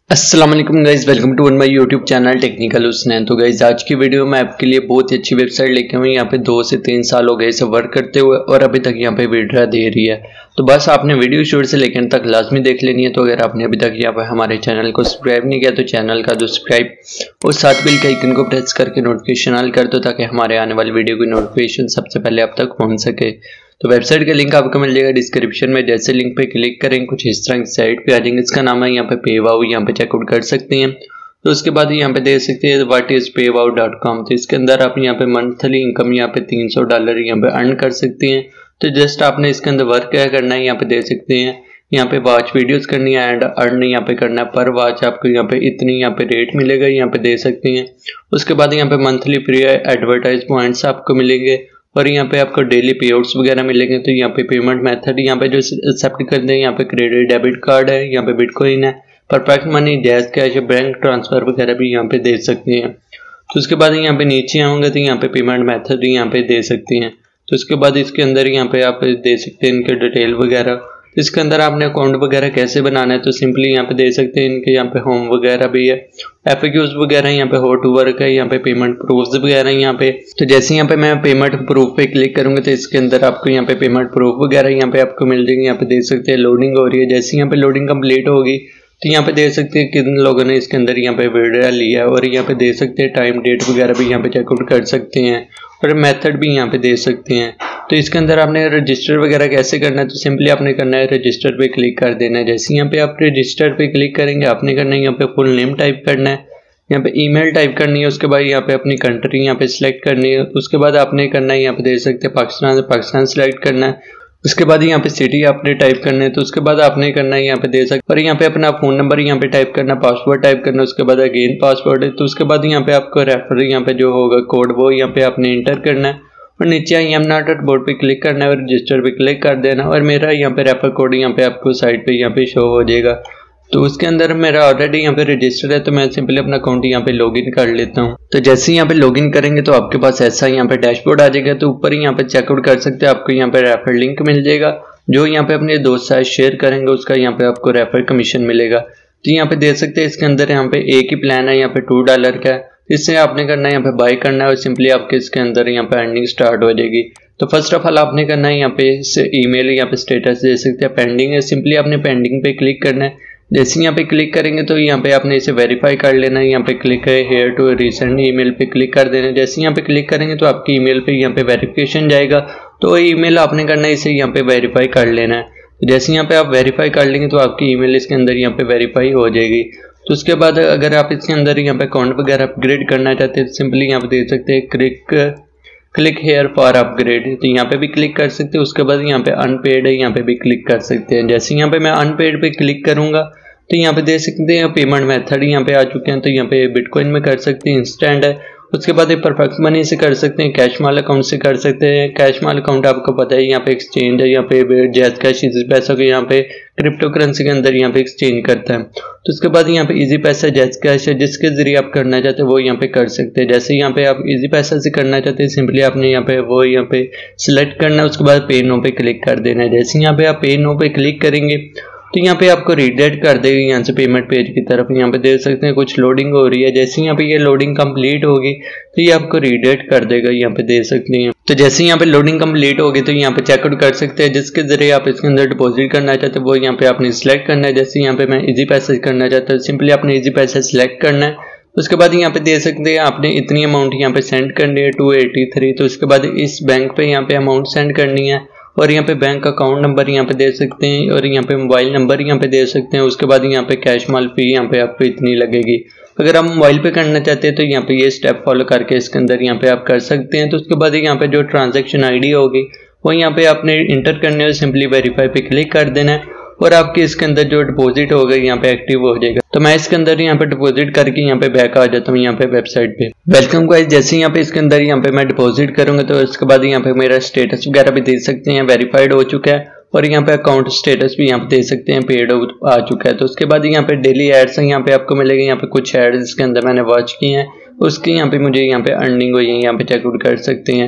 अस्सलाम वालेकुम guys, welcome to my YouTube channel technical Husnain. तो गाइज आज की वीडियो में आपके लिए बहुत ही अच्छी वेबसाइट लेके हुई। यहाँ पे 2 से 3 साल हो गए इसे वर्क करते हुए और अभी तक यहाँ पे विड्रा दे रही है। तो बस आपने वीडियो शुरू से लेकर तक लाजमी देख लेनी है। तो अगर आपने अभी तक यहाँ पे हमारे चैनल को सब्सक्राइब नहीं किया तो चैनल का सब्सक्राइब और साथ बिल के आइकन को प्रेस करके नोटिफिकेशन ऑल कर दो ताकि हमारे आने वाली वीडियो की नोटिफिकेशन सबसे पहले आप तक पहुँच सके। तो वेबसाइट का लिंक आपको मिल जाएगा डिस्क्रिप्शन में। जैसे लिंक पे क्लिक करें कुछ इस तरह की साइट पे आ जाएंगे। इसका नाम है यहाँ पे पेवाउ, यहाँ पे चेकआउट कर सकते हैं। तो उसके बाद यहाँ पे देख सकते हैं व्हाट इज पेवाउ.com। तो इसके अंदर आप यहाँ पे मंथली इनकम यहाँ पे $300 यहाँ पे अर्न कर सकते हैं। तो जस्ट आपने इसके अंदर वर्क क्या करना है, यहाँ पे देख सकते हैं यहाँ पे वॉच वीडियोस करनी है एंड अर्न यहाँ पे करना है। पर वॉच आपको यहाँ पे इतनी यहाँ पे रेट मिलेगा, यहाँ पे दे सकते हैं। उसके बाद यहाँ पे मंथली फ्री एडवर्टाइज पॉइंट्स आपको मिलेंगे और यहाँ पे आपको डेली पे आउट्स वगैरह मिलेंगे। तो यहाँ पे पेमेंट मेथड यहाँ पे जो एक्सेप्ट करते हैं, यहाँ पे क्रेडिट डेबिट कार्ड है, यहाँ पे बिटकॉइन है, Perfect Money, Jazz Cash, bank transfer वगैरह भी यहाँ पे दे सकते हैं। तो उसके बाद यहाँ पे नीचे आऊँगा तो यहाँ पे पेमेंट मेथड यहाँ पे दे सकते हैं। तो उसके बाद इसके अंदर यहाँ पे आप दे सकते हैं इनके डिटेल वगैरह। इसके अंदर आपने अकाउंट वगैरह कैसे बनाना है तो सिंपली यहाँ पे दे सकते हैं। इनके यहाँ पे होम वगैरह भी है, FAQs वगैरह यहाँ पे हो टू वर्क है, यहाँ पे पेमेंट प्रूफ्स वगैरह यहाँ पे। तो जैसे यहाँ पे मैं पेमेंट प्रूफ पे क्लिक करूंगा तो इसके अंदर आपको यहाँ पे पेमेंट प्रूफ वगैरह यहाँ पे आपको मिल जाएंगे। यहाँ पे देख सकते हैं लोडिंग हो रही है। जैसे यहाँ पे लोडिंग कंप्लीट होगी तो यहाँ पे देख सकते हैं कितने लोगों ने इसके अंदर यहाँ पे विड्रा लिया है और यहाँ पे दे सकते हैं टाइम डेट वगैरह भी यहाँ पे चेकआउट कर सकते हैं और मेथड भी यहाँ पे दे सकते हैं। तो इसके अंदर आपने रजिस्टर वगैरह कैसे करना है तो सिंपली आपने करना है रजिस्टर पे क्लिक कर देना है। जैसे यहाँ पे आप रजिस्टर पे क्लिक करेंगे आपने करना है यहाँ पे फुल नेम टाइप करना है, यहाँ पे ईमेल टाइप करनी है, उसके बाद यहाँ पे अपनी कंट्री यहाँ पे सिलेक्ट करनी है। उसके बाद आपने करना है यहाँ पे दे सकते हैं पाकिस्तान सिलेक्ट करना है। उसके बाद यहाँ पे सिटी आपने टाइप करना है। तो उसके बाद आपने करना है यहाँ पे दे सकते और यहाँ पे अपना फोन नंबर यहाँ पे टाइप करना, पासवर्ड टाइप करना, उसके बाद अगेन पासवर्ड है। तो उसके बाद यहाँ पे आपको रेफर यहाँ पे जो होगा कोड वो यहाँ पे आपने इंटर करना है और नीचे आई एम नॉट एट बोर्ड पे क्लिक करना है और रजिस्टर पे क्लिक कर देना और मेरा यहाँ पे रेफर कोड यहाँ पे आपको साइड पे यहाँ पे शो हो जाएगा। तो उसके अंदर मेरा ऑलरेडी यहाँ पे रजिस्टर है तो मैं सिंपली अपना अकाउंट यहाँ पे लॉगिन कर लेता हूँ। तो जैसे ही यहाँ पे लॉगिन करेंगे तो आपके पास ऐसा यहाँ पे डैशबोर्ड आ जाएगा। तो ऊपर ही यहाँ पे चेकआउट कर सकते हैं, आपको यहाँ पे रेफर लिंक मिल जाएगा। जो यहाँ पे अपने दोस्त साथ शेयर करेंगे उसका यहाँ पे आपको रेफर कमीशन मिलेगा। तो यहाँ पे देख सकते हैं इसके अंदर यहाँ पे एक ही प्लान है, यहाँ पे $2 का है। इससे आपने करना है यहाँ पे बाय करना है और सिंपली आपके इसके अंदर यहाँ पे अर्निंग स्टार्ट हो जाएगी। तो फर्स्ट ऑफ ऑल आपने करना है यहाँ पे ईमेल यहाँ पे स्टेटस दे सकते हैं, पेंडिंग है, सिंपली आपने पेंडिंग पे क्लिक करना है। जैसे यहाँ पे क्लिक करेंगे तो यहाँ पे आपने इसे वेरीफाई कर लेना है। यहाँ पे क्लिक है हेयर टू रिसेंट ईमेल पे क्लिक कर देना है। जैसे यहाँ पे क्लिक करेंगे तो आपकी ईमेल पे यहाँ पे वेरिफिकेशन जाएगा। तो ईमेल आपने करना है इसे यहाँ पे वेरीफाई कर लेना है। जैसे यहाँ पे आप वेरीफाई कर लेंगे तो आपकी ईमेल इसके अंदर यहाँ पे वेरीफाई हो जाएगी। तो उसके बाद अगर आप इसके अंदर यहाँ पे अकाउंट वगैरह अपग्रेड करना चाहते हैं तो सिंपली यहाँ पे देख सकते हैं क्लिक हेयर फॉर अपग्रेड। तो यहाँ पे भी क्लिक कर सकते हैं। उसके बाद यहाँ पे अनपेड है, यहाँ पे भी क्लिक कर सकते हैं। जैसे यहाँ पे मैं अनपेड पे क्लिक करूंगा तो यहाँ पे देख सकते हैं पेमेंट मेथड यहाँ पे आ चुके हैं। तो यहाँ पे बिटकॉइन में कर सकते हैं, इंस्टेंट है। उसके बाद परफेक्ट मनी से कर सकते हैं, कैश माल अकाउंट से कर सकते हैं। कैश माल अकाउंट आपको पता है यहाँ पे एक्सचेंज है, यहाँ पे जैज कैश इजी पैसा को यहाँ पे क्रिप्टो करेंसी के अंदर यहाँ पे एक्सचेंज करता है। तो उसके बाद यहाँ पे इजी पैसा जैज कैश है, जिसके जरिए आप करना चाहते हैं वो यहाँ पे कर सकते हैं। जैसे यहाँ पे आप इजी पैसा से करना चाहते हैं सिंपली आपने यहाँ पे वो यहाँ पे सिलेक्ट करना है, उसके बाद पे नो पे क्लिक कर देना है। जैसे यहाँ पे आप पे नो पे क्लिक करेंगे तो यहाँ पे आपको रीडायरेक्ट कर देगा यहाँ से पेमेंट पेज की तरफ। यहाँ पे देख सकते हैं कुछ लोडिंग हो रही है। जैसे यहाँ पे ये लोडिंग कंप्लीट होगी तो ये आपको रीडायरेक्ट कर देगा, यहाँ पे देख सकते हैं। तो जैसे यहाँ पे लोडिंग कंप्लीट होगी तो यहाँ पे चेकआउट कर सकते हैं, जिसके जरिए आप इसके अंदर डिपॉजिट करना चाहते हैं वो यहाँ पे आपने सिलेक्ट करना है। जैसे यहाँ पे मैं इजी पैसा करना चाहता हूँ, सिंपली आपने इजी पैसा सिलेक्ट करना है। उसके बाद यहाँ पे देख सकते हैं आपने इतनी अमाउंट यहाँ पे सेंड करनी है 283। तो उसके बाद इस बैंक पे यहाँ पे अमाउंट सेंड करनी है और यहाँ पे बैंक अकाउंट नंबर यहाँ पे दे सकते हैं और यहाँ पे मोबाइल नंबर यहाँ पे दे सकते हैं। उसके बाद यहाँ पे कैश माल फी यहाँ पे आपको इतनी लगेगी। अगर आप मोबाइल पे करना चाहते हैं तो यहाँ पे ये स्टेप फॉलो करके इसके अंदर यहाँ पे आप कर सकते हैं। तो उसके बाद यहाँ पे जो ट्रांजैक्शन ID होगी वो यहाँ पे आपने इंटर करने और सिंपली वेरीफाई पे क्लिक कर देना है और आपके इसके अंदर जो डिपॉजिट होगा यहाँ पे एक्टिव हो जाएगा। तो मैं इसके अंदर यहाँ पे डिपॉजिट करके यहाँ पे बैक आ जाता हूँ यहाँ पे वेबसाइट पे। वेलकम गाइस, जैसे यहाँ पे इसके अंदर यहाँ पे मैं डिपॉजिट करूंगा तो उसके बाद यहाँ पे मेरा स्टेटस वगैरह भी देख सकते हैं, वेरीफाइड हो चुका है और यहाँ पे अकाउंट स्टेटस भी यहाँ पे देख सकते हैं पेड आ चुका है। तो उसके बाद यहाँ पे डेली एड्स यहाँ पे आपको मिलेगा। यहाँ पे कुछ एड्स इसके अंदर मैंने वॉच किए हैं, उसकी यहाँ पे मुझे यहाँ पे अर्निंग हुई है, यहाँ पे चेकआउट कर सकते हैं।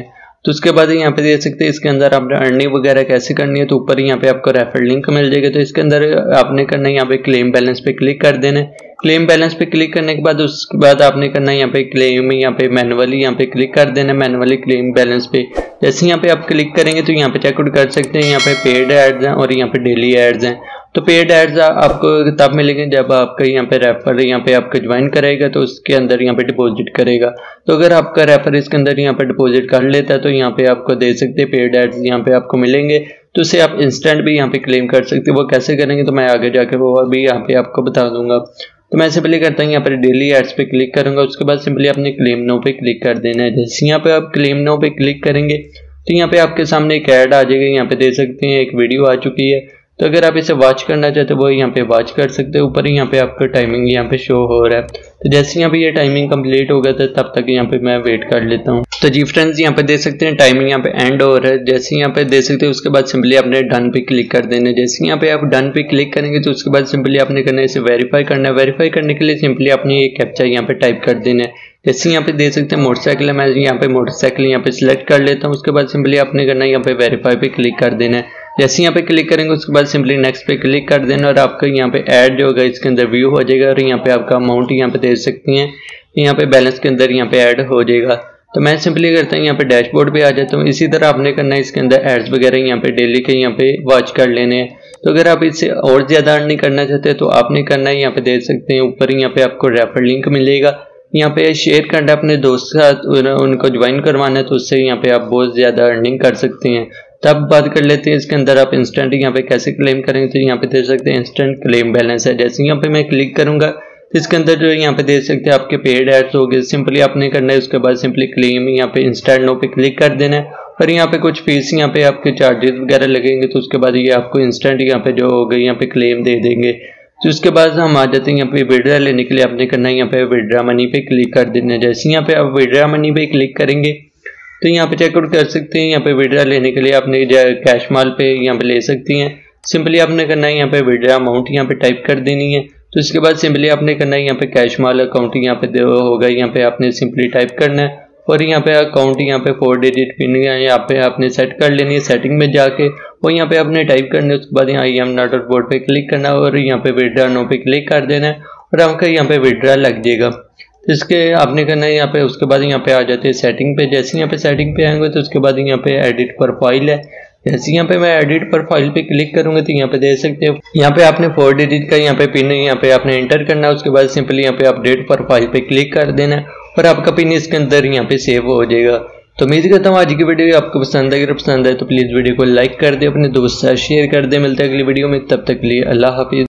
तो उसके बाद यहाँ पे देख सकते हैं इसके अंदर आपने अर्निंग वगैरह कैसे करनी है। तो ऊपर यहाँ पे आपको रेफर लिंक मिल जाएगा। तो इसके अंदर आपने करना है यहाँ पे क्लेम बैलेंस पे क्लिक कर देना है। क्लेम बैलेंस पे क्लिक करने के बाद उसके बाद आपने करना है यहाँ पे क्लेम, यहाँ पे मैनुअली यहाँ पे क्लिक कर देना है, मैनुअली क्लेम बैलेंस पे। जैसे यहाँ पे आप क्लिक करेंगे तो यहाँ पे चेकआउट कर सकते हैं, यहाँ पे पेड एड्स हैं और यहाँ पे डेली एड्स हैं। तो पेड एड्स आपको तब मिलेंगे जब आपका यहाँ पे रेफर यहाँ पे आपका ज्वाइन करेगा तो उसके अंदर यहाँ पे डिपॉजिट करेगा। तो अगर आपका रेफर इसके अंदर यहाँ पे डिपॉजिट कर लेता है तो यहाँ पे आपको दे सकते हैं पेड एड्स यहाँ पे आपको मिलेंगे। तो उसे आप इंस्टेंट भी यहाँ पे क्लेम कर सकते हैं। वो कैसे करेंगे तो मैं आगे जाके वो अभी यहाँ पे आपको बता दूंगा। तो मैं सिंपली करता हूँ यहाँ पर डेली एड्स पे क्लिक करूंगा। उसके बाद सिंपली अपने क्लेम नाउ पे क्लिक कर देना है। जैसे यहाँ पे आप क्लेम नाउ पे क्लिक करेंगे तो यहाँ पे आपके सामने एक ऐड आ जाएगी। यहाँ पे दे सकते हैं एक वीडियो आ चुकी है। तो अगर आप इसे वॉच करना चाहते हो वो यहाँ पे वॉच कर सकते हो। ऊपर यहाँ पे आपका टाइमिंग यहाँ पे शो हो रहा है। तो जैसे यहाँ पे ये टाइमिंग कंप्लीट हो गया था तब तक यहाँ पे मैं वेट कर लेता हूँ। तो जी फ्रेंड्स यहाँ पे देख सकते हैं टाइमिंग यहाँ पे एंड हो रहा है। जैसे यहाँ पे देख सकते हैं उसके बाद सिंपली आपने डन पे क्लिक कर देना है। जैसे यहाँ पे आप डन पे क्लिक करेंगे तो उसके बाद सिंपली आपने करना है इसे वेरीफाई करना है। वेरीफाई करने के लिए सिंपली आपने ये कैप्चा यहाँ पे टाइप कर देना है। जैसे यहाँ पे देख सकते हैं मोटरसाइकिल है, मैं यहाँ पे मोटरसाइकिल यहाँ पे सिलेक्ट कर लेता हूँ। उसके बाद सिंपली आपने करना है यहाँ पे वेरीफाई पे क्लिक कर देना है। जैसे यहाँ पे क्लिक करेंगे उसके बाद सिंपली नेक्स्ट पे क्लिक कर देना और आपका यहाँ पे ऐड जो होगा इसके अंदर व्यू हो जाएगा और यहाँ पे आपका अमाउंट यहाँ पे देख सकती हैं यहाँ पे बैलेंस के अंदर यहाँ पे ऐड हो जाएगा। तो मैं सिंपली करता हूँ यहाँ पे डैशबोर्ड पे आ जाता हूँ। इसी तरह आपने करना है इसके अंदर एड्स वगैरह यहाँ पे डेली के यहाँ पे वॉच कर लेने हैं। तो अगर आप इससे और ज्यादा अर्निंग करना चाहते हैं तो आपने करना है यहाँ पे देख सकते हैं ऊपर यहाँ पे आपको रेफर लिंक मिलेगा। यहाँ पे शेयर करना अपने दोस्त के साथ, उनको ज्वाइन करवाना है तो उससे यहाँ पे आप बहुत ज्यादा अर्निंग कर सकते हैं। तब बात कर लेते हैं इसके अंदर आप इंस्टेंट यहाँ पे कैसे क्लेम करेंगे। तो यहाँ पे देख सकते हैं इंस्टेंट क्लेम बैलेंस है। जैसे यहाँ पे मैं क्लिक करूंगा तो इसके अंदर जो यहाँ पे देख सकते हैं आपके पेड एड्स हो गए। सिंपली आपने करना है उसके बाद सिंपली क्लेम यहाँ पे इंस्टेंट नो पे क्लिक कर देना है और यहाँ पे कुछ फीस यहाँ पे आपके चार्जेस वगैरह लगेंगे। तो उसके बाद ये आपको इंस्टेंट यहाँ पे जो हो गई यहाँ पे क्लेम दे देंगे। तो उसके बाद हम आ जाते हैं यहाँ पे विड्रा लेने के लिए आपने करना है यहाँ पे विड्रा मनी पे क्लिक कर देना है। जैसे यहाँ पे आप विड्रा मनी पे क्लिक करेंगे तो यहाँ पे चेकआउट कर सकते हैं। यहाँ पे विड्रा लेने के लिए आपने कैश माल पे यहाँ पे ले सकती हैं। सिंपली आपने करना है यहाँ पे विड्रा अमाउंट यहाँ पे टाइप कर देनी है। तो इसके बाद सिंपली आपने करना है यहाँ पे कैश माल अकाउंट यहाँ पे होगा, यहाँ पे आपने सिंपली टाइप करना है और यहाँ पे अकाउंट यहाँ पे 4 डिजिट पिन यहाँ पे आपने सेट कर लेनी है सेटिंग में जाके और यहाँ पे आपने टाइप करना है। उसके बाद यहाँ IM नॉट बोर्ड पे क्लिक करना है और यहाँ पे विड्रा नो पे क्लिक कर देना है और आपका यहाँ पे विड्रा लग जाएगा। तो इसके आपने करना है यहाँ पे। उसके बाद यहाँ पे आ जाते हैं सेटिंग पे। जैसे यहाँ पे सेटिंग पे आएंगे तो उसके बाद यहाँ पे एडिट प्रोफाइल है। जैसे यहाँ पे मैं एडिट प्रोफाइल पे क्लिक करूंगा तो यहाँ पे देख सकते हैं यहाँ पे आपने 4 डिजिट का यहाँ पे पिन यहाँ पे आपने एंटर करना है। उसके बाद सिंपली यहाँ पे अपडेट प्रोफाइल पे क्लिक कर देना है और आपका पिन इसके अंदर यहाँ पे सेव हो जाएगा। तो उम्मीद करता हूँ आज की वीडियो आपको पसंद है। अगर पसंद है तो प्लीज वीडियो को लाइक कर दे, अपने दोस्त से शेयर कर दे। मिलते हैं अगली वीडियो में, तब तक के लिए अल्लाह हाफिज।